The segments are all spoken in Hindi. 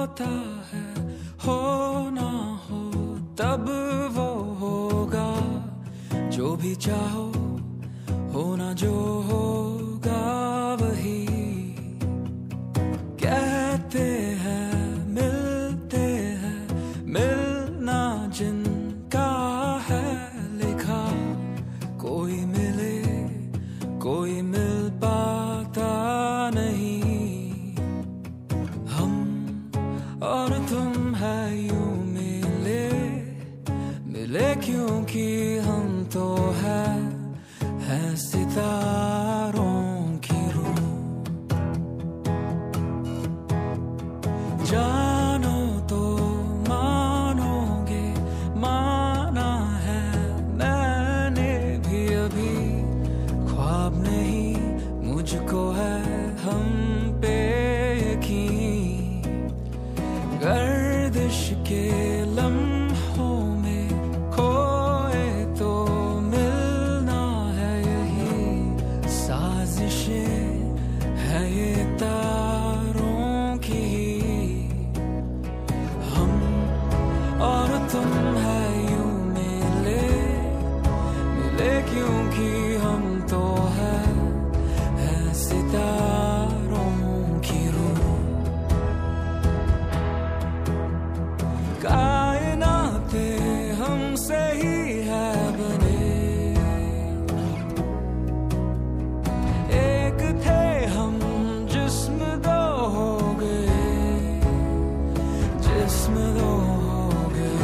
होता है, हो ना हो तब वो होगा, जो भी चाहो होना जो होगा वही। कहते हैं मिलते हैं, मिलना जिनका है लिखा, कोई मिले कोई मिल पाता नहीं। हम और तुम है यूं मिले, मिले क्योंकि हम तो है सितारों की रूह। जानो तो मानोगे, माना है मैंने भी अभी, ख्वाब नहीं मुझको है हम पे यकीन। गर्दिश के लम्हों में खोए तो मिलना है यही, साजिशें है ये तारों की। हम और तुम है यूं मिले, मिले क्योंकि हम तो है सितारों की रूह। कायनाते हमसे ही है बने, एक थे हम जिस्म दो हो गए, जिस्म दो हो गए।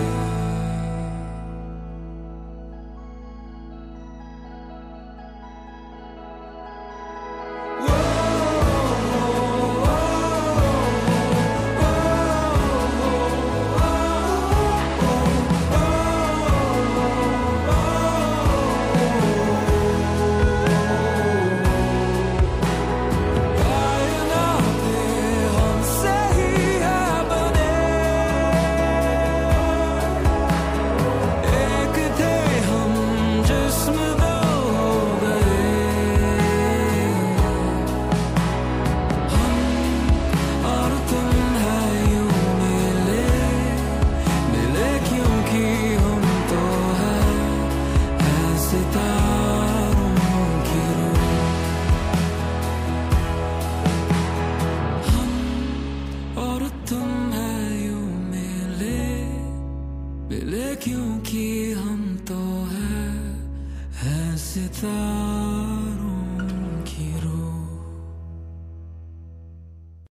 मिले क्योंकि हम तो है सितारे।